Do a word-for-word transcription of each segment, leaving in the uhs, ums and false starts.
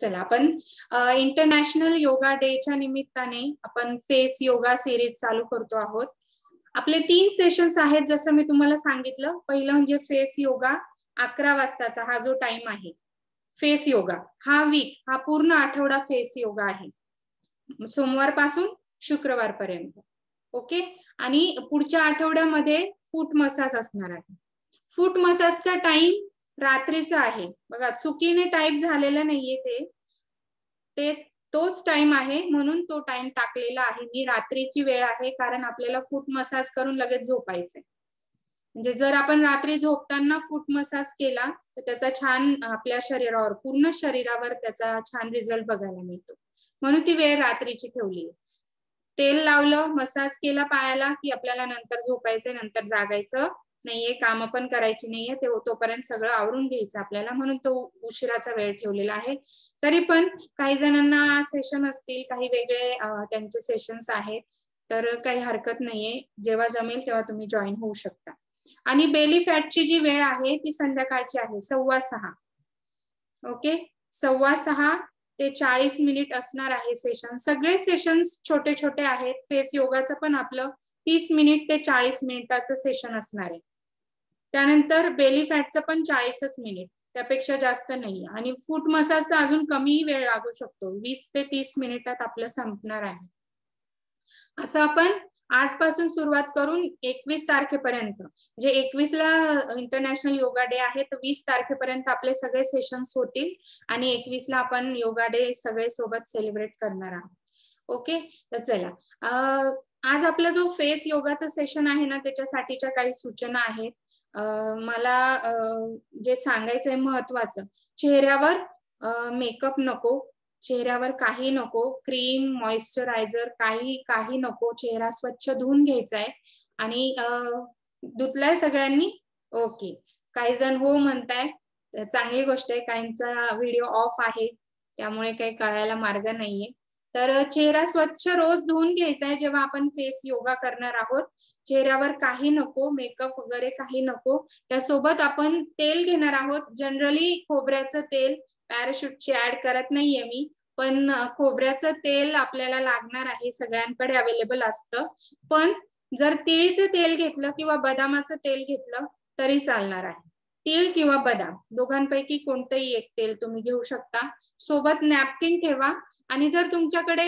चला आपण इंटरनॅशनल योगा डेच्या निमित्ताने आपण फेस योगा सिरीज चालू करतो आहोत. आपले तीन सेशन्स आहेत जसं मी तुम्हाला सांगितलं. पहिलं म्हणजे फेस योगा अकरा वाजताचा हा जो टाइम आहे. फेस योगा हा वीक हा पूर्ण आठवडा फेस योगा आहे, सोमवार पासून शुक्रवार पर्यंत. ओके. आणि पुढच्या आठवड्यामध्ये फूट मसाज असणार आहे. फूट मसाजचा टाइम रात्रीचा आहे. बघा चुकीने टाइप झालेलं नाहीये ते ते तोच टाइम आहे, म्हणून तो टाइम टाकलेला आहे मी. रात्रीची वेळ आहे कारण आपल्याला फूट मसाज करून लगेच झोपायचंय. म्हणजे जर आपण रात्री झोपताना फूट मसाज केला तर त्याचा छान आपल्या शरीरावर पूर्ण शरीरावर त्याचा छान रिझल्ट बघायला मिळतो, म्हणून ती वेळ रात्रीची ठेवली. तेल लावलं, मसाज केला पायाला की आपल्याला नंतर झोपायचंय, नंतर जागायचं नाहीये, काम पण करायची नाहीये, ते तोपर्यंत सगळं आवरून घ्यायचं आपल्याला, म्हणून तो उशिराचा वेळ ठेवलेला आहे. तरी पण काही जणांना सेशन असतील, काही वेगळे त्यांचे सेशन्स आहेत, तर काही हरकत नाहीये. जेव्हा जमेल तेव्हा तुम्ही जॉईन होऊ शकता. आणि बेली फॅटची जी वेळ आहे ती संध्याकाळची आहे सव्वा सहा. ओके, सव्वा सहा ते चाळीस मिनिट असणार आहे सेशन. सगळे सेशन्स छोटे छोटे आहेत. फेस योगाचं पण आपलं तीस मिनिट ते चाळीस मिनिटाचं सेशन असणार आहे. त्यानंतर बेली फॅटचं पण चाळीसच मिनिट, त्यापेक्षा जास्त नाही. आणि फूट मसाज तर अजून कमी वेळ लागू शकतो, वीस ते तीस मिनिटात आपलं संपणार आहे. असं आपण आजपासून सुरुवात करून एकवीस तारखेपर्यंत, म्हणजे एकवीस ला इंटरनॅशनल योगा डे आहे, तर वीस तारखेपर्यंत आपले सगळे सेशन्स होतील आणि एकवीस ला आपण योगा डे सगळे सोबत सेलिब्रेट करणार आहोत. ओके. तर चला, आज आपला जो फेस योगाचा सेशन आहे ना, त्याच्यासाठीच्या काही सूचना आहेत. मला जे सांगायचंय महत्वाचं, चेहऱ्यावर मेकअप नको, चेहऱ्यावर काही नको, क्रीम मॉइश्चरायझर काही काही नको. चेहरा स्वच्छ धुवून घ्यायचा आहे. आणि धुतलाय सगळ्यांनी? ओके. काही जण हो म्हणताय, चांगली गोष्ट आहे. काहींचा व्हिडिओ ऑफ आहे त्यामुळे काही कळायला मार्ग नाहीये. तर चेहरा स्वच्छ रोज धुवून घ्यायचा आहे जेव्हा आपण फेस योगा करणार आहोत. चेहऱ्यावर काही नको, मेकअप वगैरे काही नको. त्यासोबत आपण तेल घेणार आहोत. जनरली खोबऱ्याचं तेल, पॅराशूटची ऍड करत नाहीये मी, पण खोबऱ्याचं तेल आपल्याला लागणार आहे, सगळ्यांकडे अवेलेबल असतं. पण जर तिळीचं तेल घेतलं किंवा बदामाचं तेल घेतलं तरी चालणार आहे. तीळ किंवा बदाम दोघांपैकी कोणतंही एक तेल तुम्ही घेऊ शकता. सोबत नॅपकिन ठेवा. आणि जर तुमच्याकडे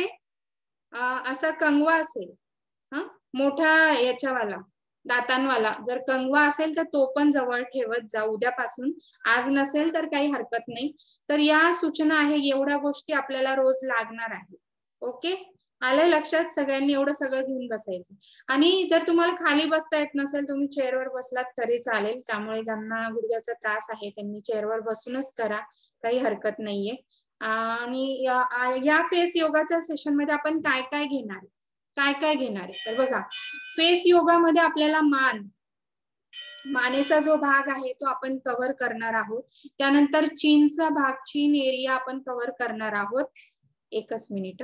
असा कंगवा असेल, हा मोठा याच्यावाला दातांवाला जर कंगवा असेल तर तो पण जवळ ठेवत जा उद्यापासून. आज नसेल तर काही हरकत नाही. तर या सूचना आहे, एवढ्या गोष्टी आपल्याला रोज लागणार आहे. ओके, आलंय लक्षात? सगळ्यांनी एवढं सगळं घेऊन बसायचं. आणि जर तुम्हाला खाली बसता येत नसेल, तुम्ही चेअरवर बसलात तरी चालेल. त्यामुळे ज्यांना गुडघ्याचा त्रास आहे त्यांनी चेअरवर बसूनच करा, काही हरकत नाहीये. आणि या फेस योगाच्या सेशन मध्ये आपण काय काय घेणार काय काय घेणार आहे तर बघा, फेस योगामध्ये आपल्याला मान मानेचा जो भाग आहे तो आपण कव्हर करणार आहोत. त्यानंतर चीनचा भाग, चीन एरिया आपण कव्हर करणार आहोत. एकच मिनिट.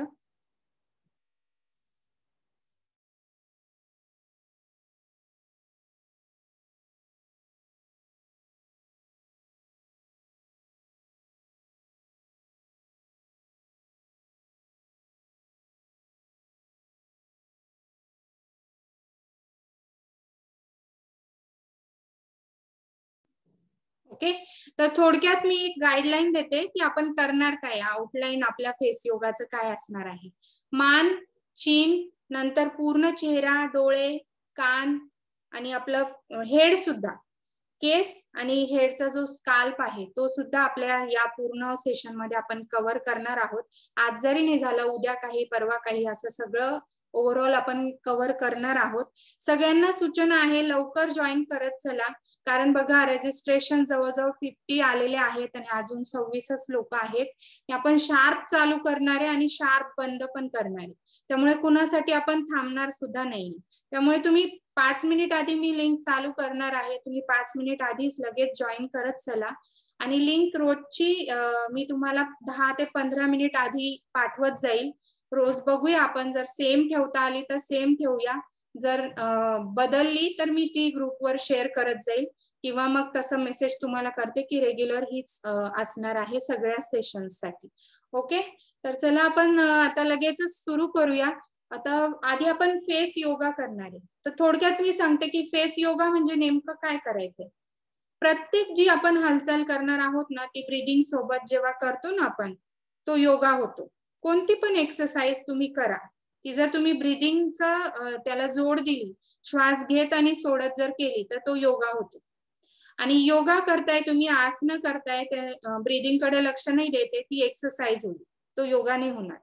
ओके. तर थोडक्यात मी एक गाईडलाईन देते की आपण करणार काय, आउटलाईन आपल्या फेस योगाचं काय असणार आहे. मान, चीन, नंतर पूर्ण चेहरा, डोळे, कान आणि आपलं हेड सुद्धा, केस आणि हेडचा जो स्काल्प आहे तो सुद्धा आपल्या या पूर्ण सेशन मध्ये आपण कव्हर करणार आहोत. आज जरी नाही झालं, उद्या काही, परवा काही, असं सगळं ओव्हरऑल आपण कव्हर करणार आहोत. सगळ्यांना सूचना आहे, लवकर जॉईन करत चला. कारण बघा, रजिस्ट्रेशन जवळजवळ फिफ्टी आलेले आहेत आणि अजून सव्वीसच लोक आहेत. आपण शार्प चालू करणारे आणि शार्प बंद पण करणारे, त्यामुळे कुणासाठी आपण थांबणार सुद्धा नाही. त्यामुळे तुम्ही पाच मिनिट आधी मी लिंक चालू करणार आहे, तुम्ही पाच मिनिट आधीच लगेच जॉईन करत चला. आणि लिंक रोजची मी तुम्हाला दहा ते पंधरा मिनिट आधी पाठवत जाईल. रोज बघूया आपण, जर सेम ठेवता आली तर सेम ठेवूया, जर बदलली तर मी ती ग्रुपवर शेअर करत जाईल, किंवा मग तसं मेसेज तुम्हाला करते की रेग्युलर हीच असणार आहे सगळ्या सेशन्स साठी. ओके, तर चला आपण आता लगेचच सुरू करूया. आता आधी आपण फेस योगा करणार आहे. तर थोडक्यात मी सांगते की फेस योगा म्हणजे नेमकं काय करायचंय. प्रत्येक जी आपण हालचाल करणार आहोत ना, ती ब्रीदिंग सोबत जेव्हा करतो ना आपण, तो योगा होतो. कोणती पण एक्सरसाइज तुम्ही करा, ती जर तुम्ही ब्रीदिंगचा त्याला जोड दिली, श्वास घेत आणि सोडत जर केली तर तो योगा होतो. आणि योगा करताय तुम्ही, आसनं करताय, ब्रीदिंग कडे लक्ष नाही देते, ती एक्सरसाइज होईल, तो योगा नाही होणार.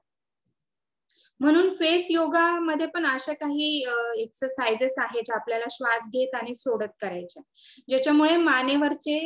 म्हणून फेस योगा मध्ये पण अशा काही एक्सरसाइजेस आहेत ज्या आपल्याला श्वास घेत आणि सोडत करायच्या, ज्याच्यामुळे मानेवरचे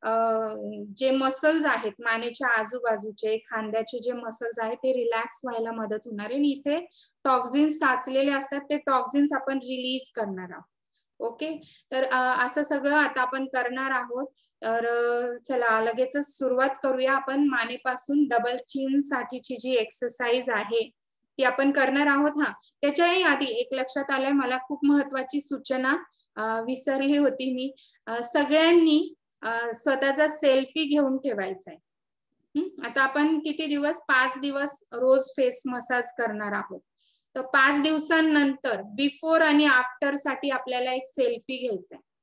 जे मसल्स आहेत, मानेच्या आजूबाजूचे खांद्याचे जे मसल्स आहेत ते रिलॅक्स व्हायला मदत होणार आहे. आणि इथे टॉक्झिन्स साचलेले असतात, ते टॉक्झिन्स आपण रिलीज करणार आहोत. ओके, तर असं सगळं आता आपण करणार आहोत. तर चला लगेचच सुरुवात करूया. आपण मानेपासून डबल चिन साठीची जी एक्सरसाइज आहे ती आपण करणार आहोत. हा, त्याच्याही आधी एक लक्षात आलंय मला, खूप महत्वाची सूचना विसरली होती मी. सगळ्यांनी स्वतःचा सेल्फी घेऊन ठेवायचा आहे. आता आपण किती दिवस, पाच दिवस रोज फेस मसाज करणार आहोत. तर पाच दिवसांनंतर बिफोर आणि आफ्टर साठी आपल्याला एक सेल्फी घ्यायचा आहे.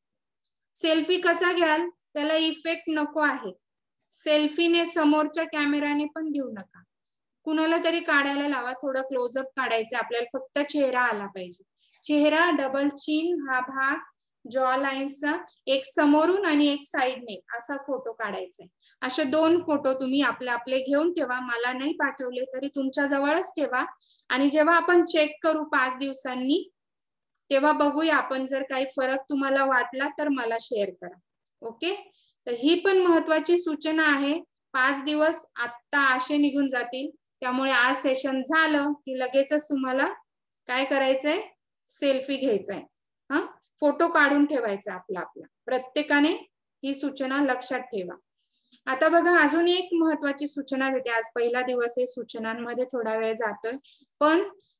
सेल्फी कसा घ्याल, त्याला इफेक्ट नको आहे. सेल्फीने समोरच्या कॅमेराने पण घेऊ नका, कुणाला तरी काढायला लावा, थोडं क्लोजअप काढायचं, आपल्याला फक्त चेहरा आला पाहिजे. चेहरा, डबल चिन हा भाग, जॉ लाईन्सचा एक समोरून आणि एक साइडने असा फोटो काढायचा आहे. असे दोन फोटो तुम्ही आपले आपले घेऊन ठेवा. मला नाही पाठवले तरी तुमच्या जवळच ठेवा. आणि जेव्हा आपण चेक करू पाच दिवसांनी, तेव्हा बघूया आपण, जर काही फरक तुम्हाला वाटला तर मला शेअर करा. ओके, तर ही पण महत्वाची सूचना आहे. पाच दिवस आता असे निघून जातील, त्यामुळे आज सेशन झालं की लगेचच तुम्हाला काय करायचंय, सेल्फी घ्यायचाय. हा, फोटो काढून ठेवायचा आपला आपला. प्रत्येकाने ही सूचना लक्षात ठेवा. आता बघा, अजून एक महत्वाची सूचना देते. आज पहिला दिवस आहे, सूचनांमध्ये थोडा वेळ जातोय, पण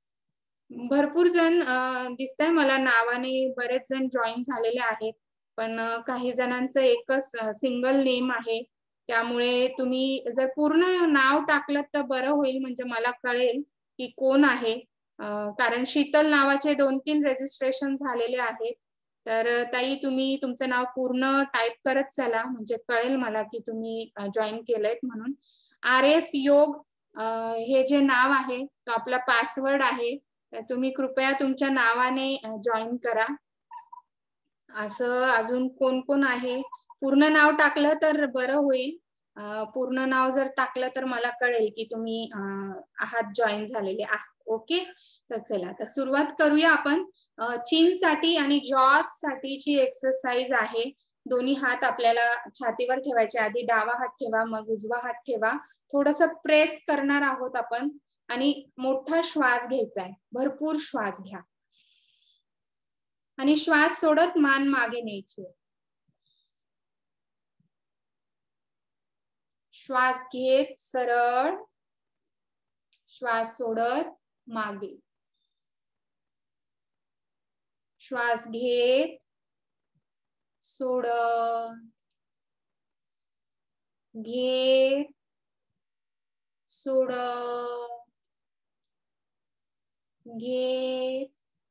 भरपूर जण दिसतंय मला नावाने, बरेच जण जॉईन झालेले आहेत, पण काही जणांचं एकच सिंगल नेम आहे. त्यामुळे तुम्ही जर पूर्ण नाव टाकलं तर बरं होईल, म्हणजे मला कळेल की कोण आहे. कारण शीतल नावाचे दोन तीन रजिस्ट्रेशन झालेले आहेत. तर ताई, तुम्ही तुमचं नाव पूर्ण टाईप करत चला, म्हणजे कळेल मला की तुम्ही जॉईन केलंय म्हणून. आर एस योग हे जे नाव आहे तो आपला पासवर्ड आहे, तर तुम्ही कृपया तुमच्या नावाने जॉईन करा. असं अजून कोण कोण आहे, पूर्ण नाव टाकलं तर बरं होईल. पूर्ण नाव जर टाकलं तर मला कळेल की तुम्ही आहात, जॉईन झालेले आहात. ओके, तर चला आता सुरुवात करूया आपण. चिन साठी आणि जॉस साठीची एक्सरसाइज आहे. दोन्ही हात आपल्याला छातीवर ठेवायचे. आधी डावा हात ठेवा, मग उजवा हात ठेवा. थोडस प्रेस करणार आहोत आपण आणि मोठा श्वास घ्यायचा आहे. भरपूर श्वास घ्या आणि श्वास सोडत मान मागे न्यायची. श्वास घेत सरळ, श्वास सोडत मागे. श्वास घेत सोडत, घेत सोडत, घेत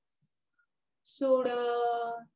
सोडत,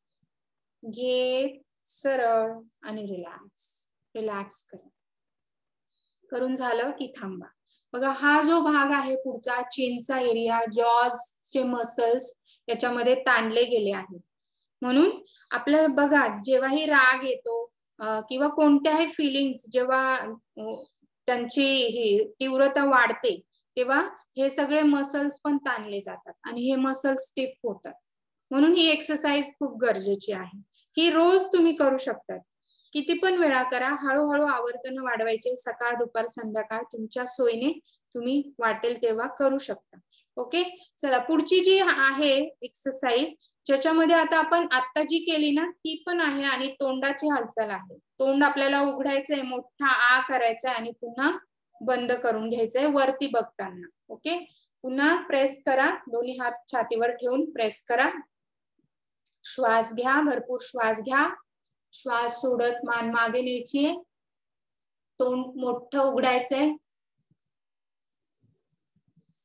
घेत सरळ आणि रिलॅक्स. रिलॅक्स करा. करून झालं की थांबा. बघा, हा जो भाग आहे पुढचा, चिनचा एरिया, जॉजचे मसल्स याच्यामध्ये ताणले गेले आहेत. म्हणून आपल्याला बघा, जेव्हाही राग येतो किंवा कोणत्याही फिलिंग्स जेव्हा त्यांची ही तीव्रता वाढते, तेव्हा हे सगळे मसल्स पण ताणले जातात आणि हे मसल्स स्टिफ होतात. म्हणून ही एक्सरसाइज खूप गरजेची आहे. ही रोज तुम्ही करू शकतात, किती पण वेळा करा. हळूहळू आवर्तन वाढवायचे, सकाळ दुपार संध्याकाळ तुमच्या सोयीने तुम्ही वाटेल तेव्हा करू शकता. ओके, चला पुढची जी आहे एक्सरसाइज, ज्याच्यामध्ये आता आपण आता जी केली ना ती पण आहे आणि तोंडाची हालचाल आहे. तोंड आपल्याला उघडायचंय, मोठा आ करायचा आणि पुन्हा बंद करून घ्यायचंय वरती बघताना. ओके, पुन्हा प्रेस करा, दोन्ही हात छातीवर ठेवून प्रेस करा. श्वास घ्या, भरपूर श्वास घ्या. श्वास सोडत मान मागे न्यायची. तोंड मोठं उघडायचंय.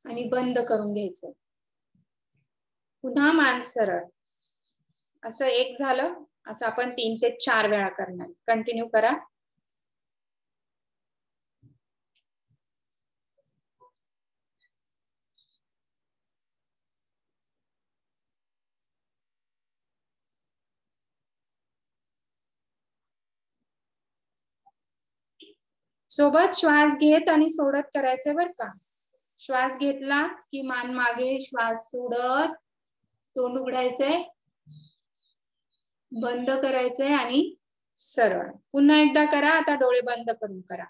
आणि बंद करून घ्यायचं. पुन्हा मान सरळ. असं एक झालं. असं आपण तीन ते चार वेळा करणार. कंटिन्यू करा. सोबत श्वास घेत आणि सोडत करायचंय बर का. श्वास घेतला की मान मागे, श्वास सोडत तोंड उघडायचंय, बंद करायचंय आणि सरळ. पुन्हा एकदा करा. आता डोळे बंद करून करा.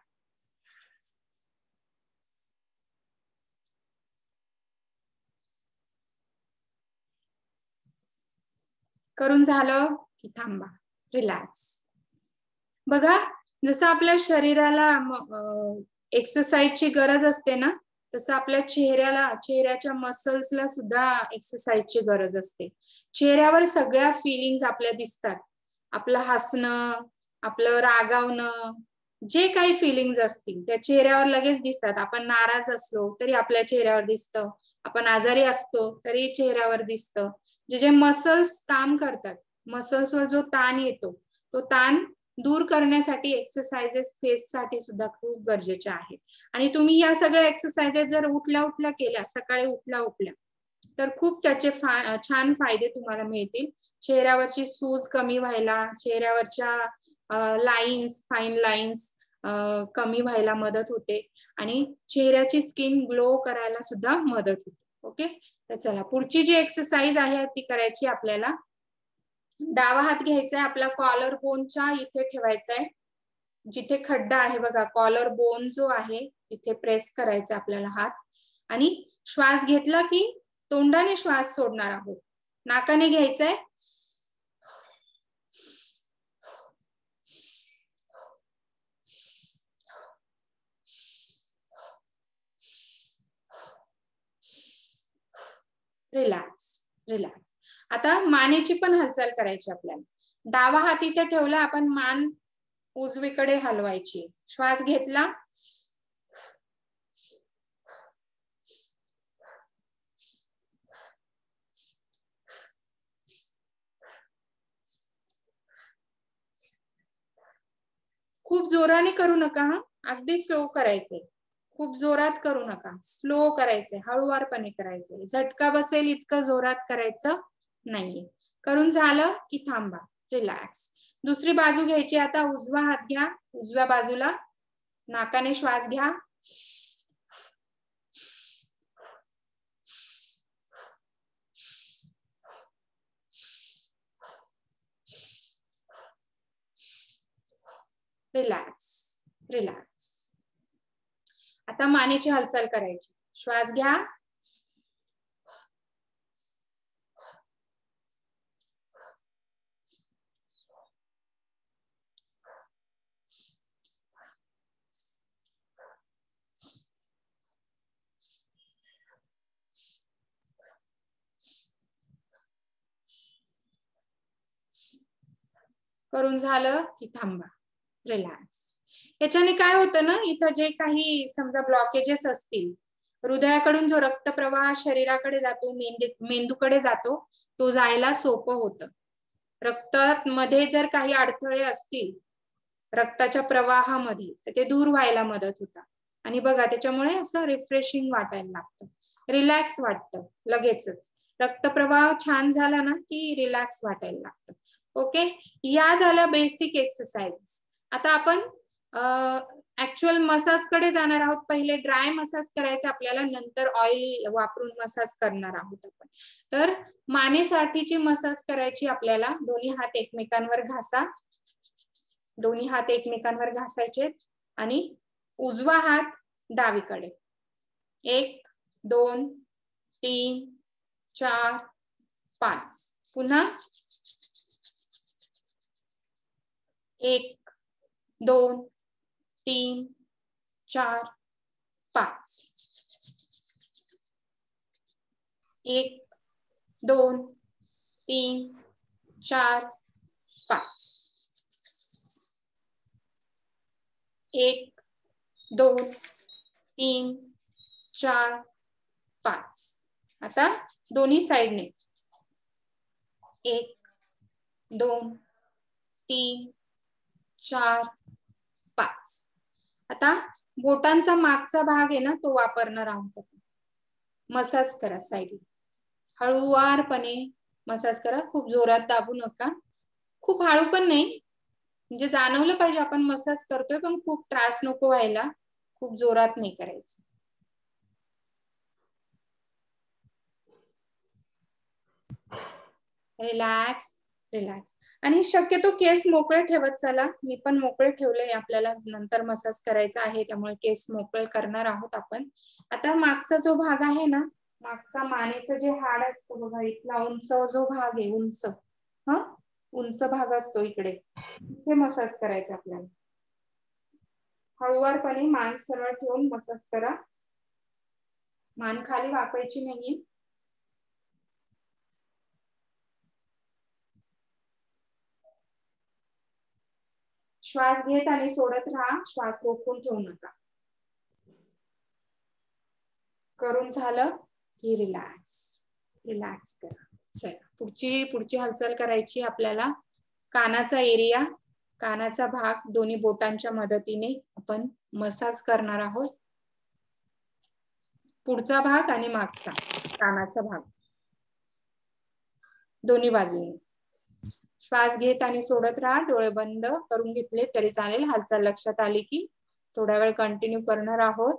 करून झालं की थांबा, रिलॅक्स. बघा, जसं आपल्या शरीराला एक्सरसाइजची गरज असते ना, तसं आपल्या चेहऱ्याला, चेहऱ्याच्या मसल्सला सुद्धा एक्सरसाइजची गरज असते. चेहऱ्यावर सगळ्या फिलिंग्स आपल्या दिसतात. आपलं हसणं, आपलं रागावणं, जे काही फिलिंग्स असतील त्या चेहऱ्यावर लगेच दिसतात. आपण नाराज असलो तरी आपल्या चेहऱ्यावर दिसतं. आपण आजारी असतो तरी चेहऱ्यावर दिसतं. जे जे मसल्स काम करतात, मसल्सवर जो ताण येतो, तो ताण दूर करण्यासाठी एक्सरसाइजेस फेस साठी सुद्धा खूप गरजेच्या आहेत. आणि तुम्ही या सगळ्या एक्सरसाइजेस जर उठल्या उठल्या केल्या, सकाळी उठल्या उठल्या, तर खूप त्याचे फा छान फायदे तुम्हाला मिळतील. चेहऱ्यावरची सूज कमी व्हायला, चेहऱ्यावरच्या लाईन्स, फाईन लाईन्स कमी व्हायला मदत होते आणि चेहऱ्याची स्किन ग्लो करायला सुद्धा मदत होते. ओके, तर चला पुढची जी एक्सरसाइज आहे ती करायची आपल्याला. डावा हात घ्यायचा आहे, आपला कॉलर बोनच्या इथे ठेवायचा आहे. जिथे खड्डा आहे बघा, कॉलर बोन जो आहे तिथे प्रेस करायचा आपल्याला हात. आणि श्वास घेतला की तोंडाने श्वास सोडणार आहोत. नाकाने घ्यायचंय, रिलॅक्स रिलॅक्स. आता मानेची पण हालचाल करायची आपल्याला. डावा हात इथे ठेवला, आपण मान उजवीकडे हलवायची. श्वास घेतला, खूप जोराने करू नका हा, अगदी स्लो करायचंय. खूप जोरात करू नका, स्लो करायचंय, हळूवारपणे करायचंय. झटका बसेल इतकं जोरात करायचं नाहीये. करून झालं की थांबा, रिलॅक्स. दुसरी बाजू घ्यायची. आता उजवा हात घ्या, उजव्या बाजूला नाकाने श्वास घ्या, रिलॅक्स रिलॅक्स. आता मानेची हालचाल करायची. श्वास घ्या, करून झालं की थांबा, रिलॅक्स. याच्याने काय होतं ना, इथं जे काही समजा ब्लॉकेजेस असतील, हृदयाकडून जो रक्तप्रवाह शरीराकडे जातो, मेंदू मेंदूकडे जातो, तो जायला सोपं होतं. रक्तात मध्ये जर काही अडथळे असतील रक्ताच्या प्रवाहामध्ये, तर ते दूर व्हायला मदत होतात. आणि बघा, त्याच्यामुळे असं रिफ्रेशिंग वाटायला लागतं, रिलॅक्स वाटतं लगेचच. रक्तप्रवाह छान झाला ना की रिलॅक्स वाटायला लागतं. ओके, या झाल्या बेसिक एक्सरसाइज. आता आपण ऍक्च्युअल मसाज कडे जाणार आहोत. पहिले ड्राय मसाज करायचा आपल्याला, नंतर ऑइल वापरून मसाज करणार आहोत आपण. तर मानेसाठीची मसाज करायची आपल्याला. दोन्ही हात एकमेकांवर घासा, दोन्ही हात एकमेकांवर घासायचे आणि उजवा हात डावीकडे. एक, दोन, तीन, चार, पाच. पुन्हा एक, दोन, तीन, चार, पाच. एक, दोन, तीन, चार, पाच. एक, दोन, तीन, चार, पाच. आता दोन्ही साइडने एक, दोन, तीन, चार, पाच. आता बोटांचा मागचा भाग आहे ना तो वापरणार आहोत. मसाज करा साइडला, हळूवारपणे मसाज करा, खूप जोरात दाबू नका, खूप हळू पण नाही, म्हणजे जाणवलं पाहिजे आपण मसाज करतोय पण खूप त्रास नको व्हायला, खूप जोरात नाही करायचं. Relax relax. आणि शक्यतो केस मोकळे ठेवत चला, मी पण मोकळे ठेवले, आपल्याला नंतर मसाज करायचा आहे त्यामुळे केस मोकळे करणार आहोत आपण. आता मागचा जो भाग आहे ना, मागचा मानेचं जे हाड असतं बघा, इथला उंच जो भाग आहे, उंच हा उंच भाग असतो इकडे, इथे मसाज करायचा आपल्याला. हळूवारपणे मान सरळ ठेवून मसाज करा, मान खाली वाकायची नाहीये. श्वास घेत आणि सोडत राहा, श्वास रोखून ठेवू नका. करून झालं की रिलॅक्स रिलॅक्स करा. चला पुढची पुढची हालचाल करायची आपल्याला. कानाचा एरिया, कानाचा भाग दोन्ही बोटांच्या मदतीने आपण मसाज करणार आहोत. पुढचा भाग आणि मागचा कानाचा भाग दोन्ही बाजूने. श्वास घेत आणि सोडत राहा, डोळे बंद करून घेतले तरी चालेल, हालचाल लक्षात आली की थोडा वेळ कंटिन्यू करणार आहोत.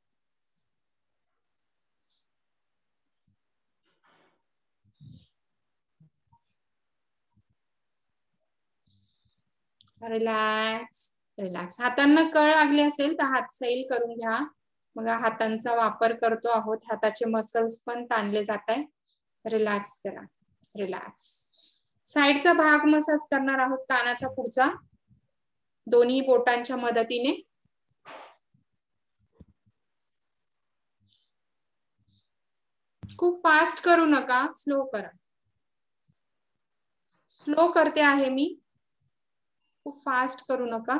Relax relax. हातांना कळ लागली असेल तर हात सैल करून घ्या. मग हातांचा वापर करतो आहोत, हाताचे मसल्स पण ताणले जात आहे. रिलॅक्स करा रिलॅक्स. साइडचा भाग मसाज करणार आहोत, कानाचा पुढचा दोन्ही बोटांच्या मदतीने. खूप फास्ट करू नका, स्लो करा. स्लो करते आहे मी, खूप फास्ट करू नका.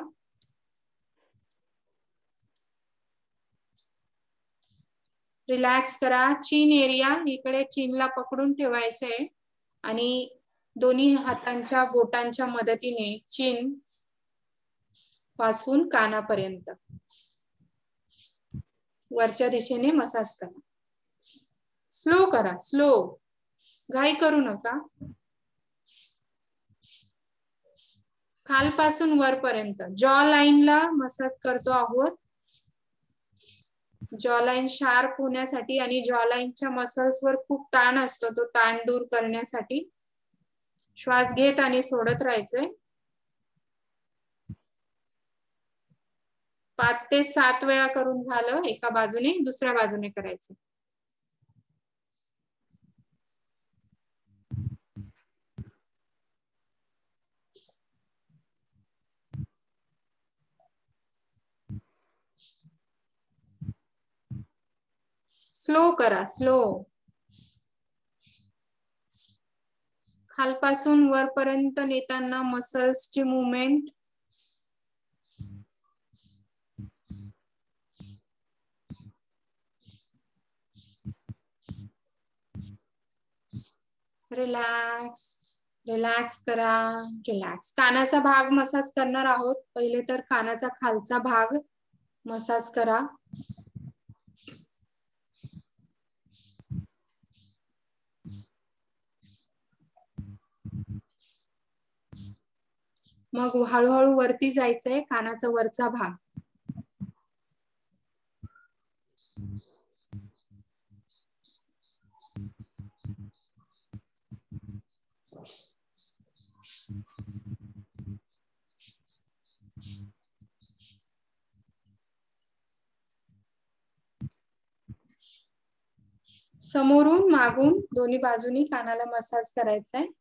रिलॅक्स करा. चीन एरिया, इकडे चीनला पकडून ठेवायचंय आणि दोन्ही हातांच्या बोटांच्या मदतीने चीन पासून कानापर्यंत वरच्या दिशेने मसाज करा. स्लो करा, स्लो, घाई करू नका. खालपासून वरपर्यंत जॉ लाईनला मसाज करतो आहोत. जॉ लाईन शार्प होण्यासाठी आणि जॉ लाईनच्या मसल्स वर खूप ताण असतो, तो ताण दूर करण्यासाठी. श्वास घेत आणि सोडत राहायचंय. पाच ते सात वेळा करून झालं एका बाजूने, दुसऱ्या बाजूने करायचं. स्लो करा, स्लो. खालपासून वरपर्यंत नेताना मसल्सची मुवमेंट. रिलॅक्स रिलॅक्स करा, रिलॅक्स. कानाचा भाग मसाज करणार आहोत. पहिले तर कानाचा खालचा भाग मसाज करा. मग हळूहळू वरती जायचंय, कानाचा वरचा भाग. समोरून मागून दोन्ही बाजूनी कानाला मसाज करायचा आहे.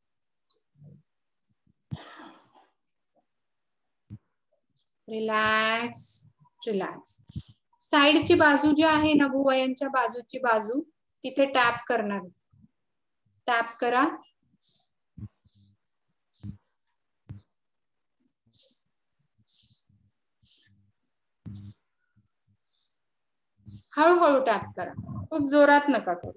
Relax relax. साइडची बाजू जी आहे ना, भुवयांच्या बाजूची बाजू, तिथे टॅप करणार. टॅप करा. हळूहळू टॅप करा. खूप जोरात नका करू.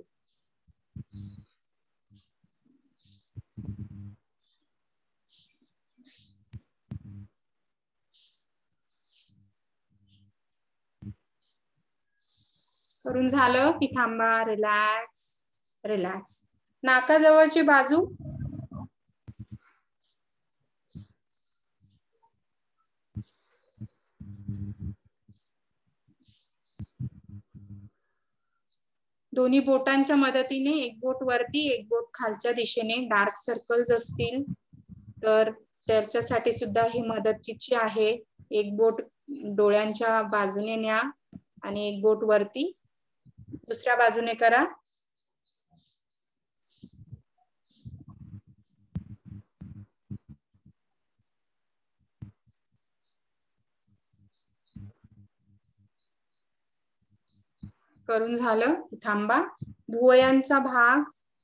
करून झालं की थांबा. Relax relax. नाकाजवळची बाजू दोन्ही बोटांच्या मदतीने एक बोट वरती एक बोट खालच्या दिशेने. डार्क सर्कल्स असतील तर त्याच्यासाठी सुद्धा ही मदतीची आहे. एक बोट डोळ्यांच्या बाजूने न्या आणि एक बोट वरती दुसऱ्या बाजूने करा. करून झालं थांबा. भुवयांचा भाग,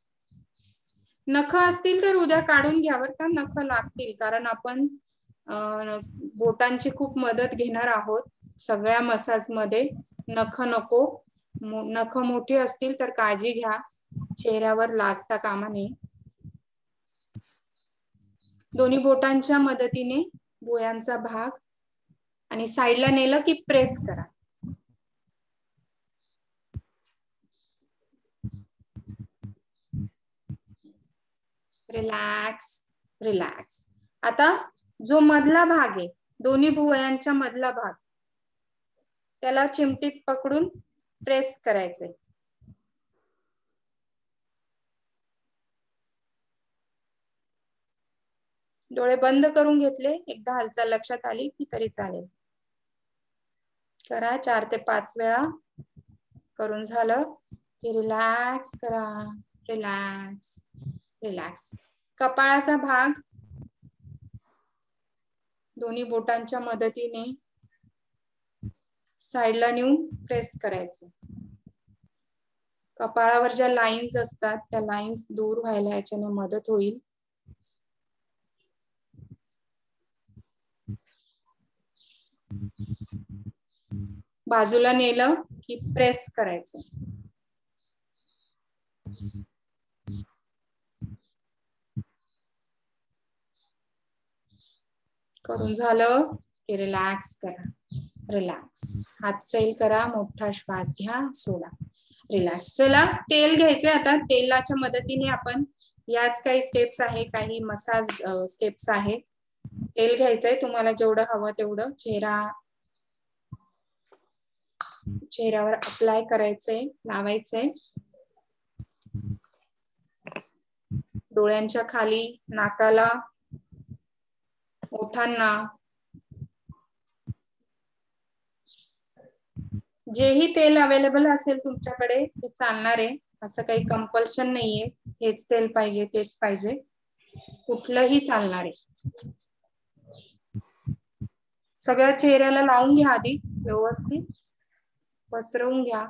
नख असतील तर उद्या काढून घ्या बरं का. नख लागतील कारण आपण बोटांची खूप मदत घेणार आहोत सगळ्या मसाज मध्ये. नख नको. नख मोठी असतील तर काळजी घ्या, चेहऱ्यावर लागता कामा नये. दोन्ही बोटांच्या मदतीने भुवयांचा भाग आणि साईडला नेलं की प्रेस करा. Relax relax. आता जो मधला भाग आहे, दोन्ही भुवयांच्या मधला भाग, त्याला चिमटीत पकडून प्रेस करायचंय. डोळे बंद करून घेतले, एकदा हालचाल लक्षात आली की तरी चालेल. करा चार ते पाच वेळा. करून झालं की रिलॅक्स करा. Relax relax. कपाळाचा भाग दोन्ही बोटांच्या मदतीने साईडला नेऊन प्रेस करायचं. कपाळावर ज्या लाईन्स असतात त्या लाईन्स दूर व्हायला याच्याने मदत होईल. बाजूला नेलं की प्रेस करायचं. करून झालं की रिलॅक्स करा. रिलॅक्स. हात सैल करा, मोठा श्वास घ्या, सोडा. रिलॅक्स. चला तेल घ्यायचंय आता. तेलाच्या मदतीने आपण याच काही स्टेप्स आहे, काही मसाज स्टेप्स आहे. तेल घ्यायचंय तुम्हाला जेवढं हवं तेवढं. चेहरा चेहऱ्यावर अप्लाय करायचंय, लावायचंय. डोळ्यांच्या खाली, नाकाला, ओठांना. जेही तेल अवेलेबल असेल तुमच्याकडे ते चालणार आहे. असं काही कंपल्शन नाहीये हेच तेल पाहिजे तेच पाहिजे, कुठलंही चालणार आहे. सगळ्या चेहऱ्याला लावून घ्या आधी, व्यवस्थित पसरवून घ्या.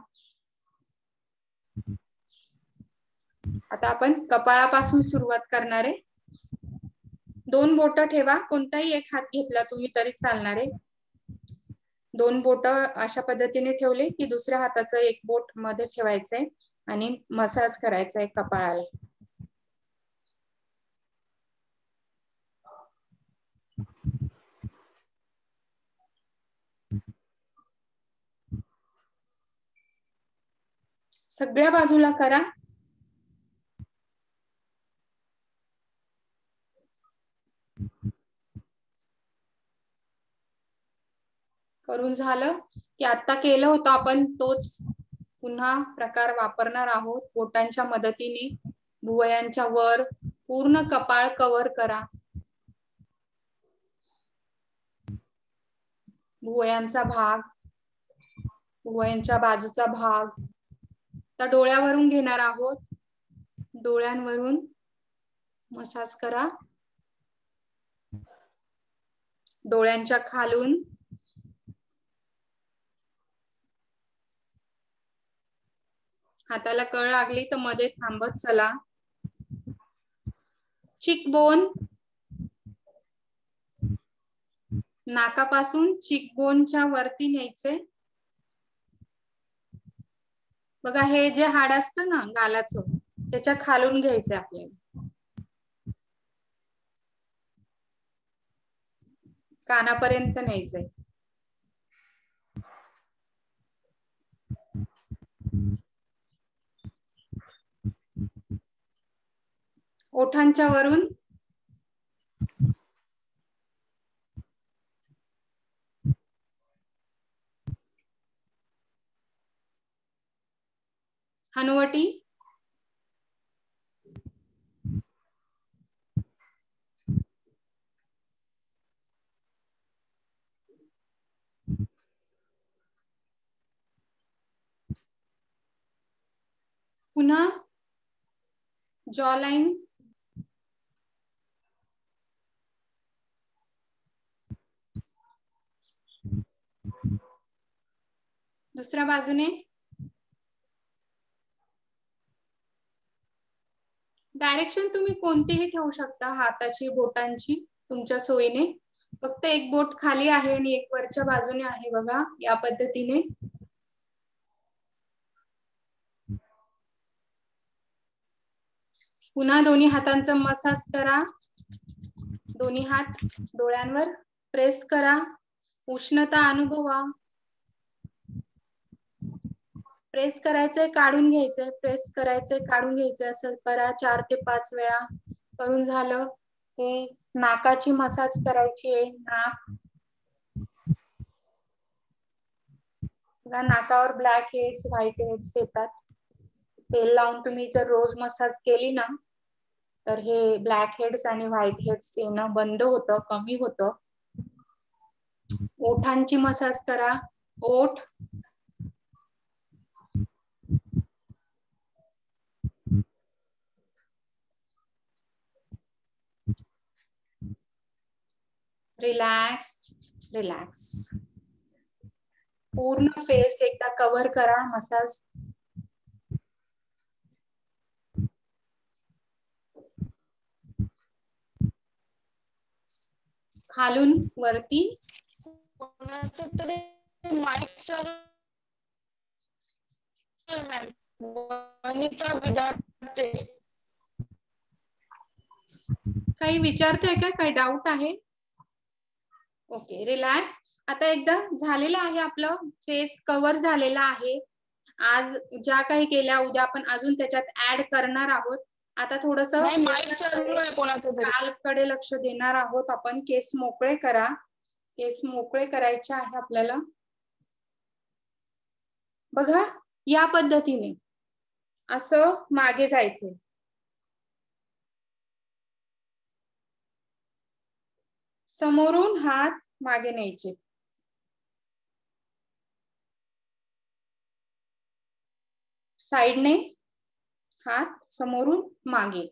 आता आपण कपाळापासून सुरुवात करणार आहे. दोन बोट ठेवा, कोणताही एक हात घेतला तुम्ही तरी चालणार आहे. दोन बोट अशा पद्धतीने ठेवले की दुसऱ्या हाताचं एक बोट मध्ये ठेवायचंय आणि मसाज करायचा आहे कपाळाला. सगळ्या बाजूला करा. करून झालं की आता केलं होतं आपण तोच पुन्हा प्रकार वापरणार आहोत. बोटांच्या मदतीने भुवयांच्या वर पूर्ण कपाळ कव्हर करा. भुवयांचा भाग, भुवयांच्या बाजूचा भाग. तर डोळ्यावरून घेणार आहोत. डोळ्यांवरून मसाज करा. डोळ्यांच्या खालून, हाताला कळ लागली तर मध्ये थांबत चला. चिकबोन, नाकापासून चिकबोनच्या वरती न्यायचे. बघा हे जे हाड असतं ना गालाचं, त्याच्या खालून घ्यायचंय आपल्याला, कानापर्यंत न्यायचंय. ओठांच्या वरून हनुवटी, पुन्हा जॉ लाइन, दुसऱ्या बाजूने डायरेक्शन तुम्ही कोणतीही ठेवू शकता, हाताची बोटांची तुमच्या सोयीने. फक्त एक बोट खाली आहे आणि एक वरच्या बाजूने आहे बघा, या पद्धतीने. पुन्हा दोन्ही हातांचा मसाज करा, दोन्ही हात डोळ्यांवर प्रेस करा, उष्णता अनुभवा. प्रेस करायचंय, काढून घ्यायचंय, प्रेस करायचंय, काढून घ्यायचंय, असं करा चार ते पाच वेळा. करून झालं की नाकाची मसाज करायची आहे. नाक, नाकावर ब्लॅक हेड्स, व्हाईट हेड्स येतात. तेल लावून तुम्ही जर रोज मसाज केली ना, तर हे ब्लॅक हेड्स आणि व्हाईट हेड्स येणं बंद होतं, कमी होतं. ओठांची मसाज करा, ओठ, रिलॅक्स रिलॅक्स. पूर्ण फेस एकदा कव्हर करा, मसाज. खालून वरती. माईक चालू मॅम, वनिता विद्यार्थी. काही विचारतोय का, काही डाऊट आहे? Okay, relax. आता एकदा झालेलं आहे आपलं, फेस कव्हर झालेला आहे. आज ज्या काही केल्या, उद्या आपण अजून त्याच्यात ऍड करणार आहोत. आता थोडस गालकडे लक्ष देणार आहोत आपण. केस मोकळे करा, केस मोकळे करायचे आहे आपल्याला. बघा या पद्धतीने असं मागे जायचंय. समोरून हात मागे न्यायचे, साइडने हात समोरून मागे.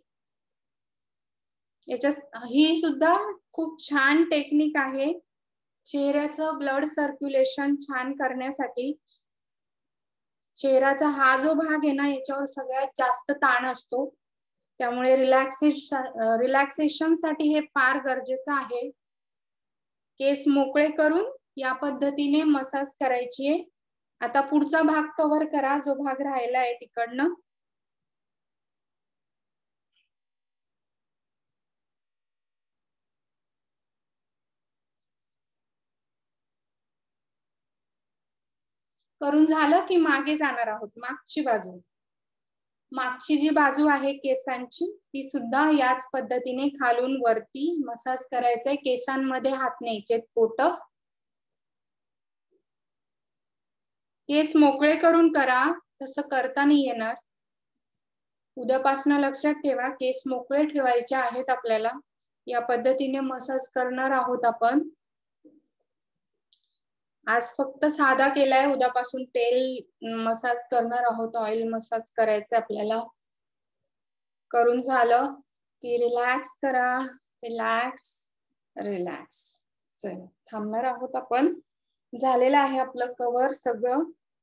याच्या ही सुद्धा खूप छान टेक्निक आहे चेहऱ्याचं ब्लड सर्क्युलेशन छान करण्यासाठी. चेहऱ्याचा हा जो भाग आहे ना, याच्यावर सगळ्यात जास्त ताण असतो, त्यामुळे रिलॅक्सेशन रिलॅक्सेशन साठी हे फार गरजेचं आहे. केस मोकळे करून या पद्धतीने मसाज करायची आहे. आता पुढचा भाग कव्हर करा, जो भाग राहिला आहे तिकडनं. करून झालं की मागे जाणार आहोत, मागची बाजू. मागची जी बाजू आहे केसांची, ती सुद्धा याच पद्धतीने खालून वरती मसाज करायचंय. केसांमध्ये हात न्यायचे, पोट. केस मोकळे करून करा, तसं करता नाही येणार. उद्यापासून लक्षात ठेवा, केस मोकळे ठेवायचे आहेत आपल्याला. या पद्धतीने मसाज करणार आहोत आपण. आज फक्त साधा केलाय, उद्यापासून तेल मसाज करणार आहोत, ऑइल मसाज करायचं आपल्याला. करून झालं की रिलॅक्स करा, रिलॅक्स रिलॅक्स. चला थांबणार आहोत आपण. झालेलं आहे आपलं कव्हर सगळं.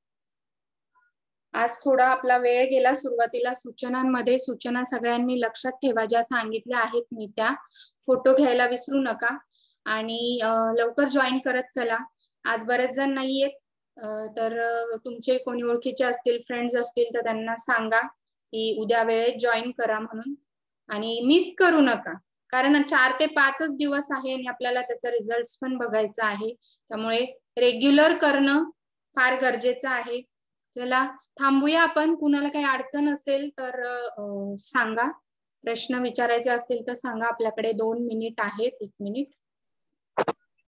आज थोडा आपला वेळ गेला सुरुवातीला सूचनांमध्ये. सूचना सगळ्यांनी लक्षात ठेवा, ज्या सांगितल्या आहेत मी त्या. फोटो घ्यायला विसरू नका आणि लवकर जॉईन करत चला. आज बरेच जण नाहीयेत, तर तुमचे कोणी ओळखीचे असतील, फ्रेंड्स असतील तर त्यांना सांगा की उद्या वेळेत जॉईन करा म्हणून, आणि मिस करू नका, कारण चार ते पाचच दिवस आहे आणि आपल्याला त्याचा रिझल्ट पण बघायचा आहे. त्यामुळे रेग्युलर करणं फार गरजेचं आहे. चला थांबूया आपण. कुणाला काही अडचण असेल तर सांगा, प्रश्न विचारायचे असतील तर सांगा. आपल्याकडे दोन मिनिट आहेत, एक मिनिट.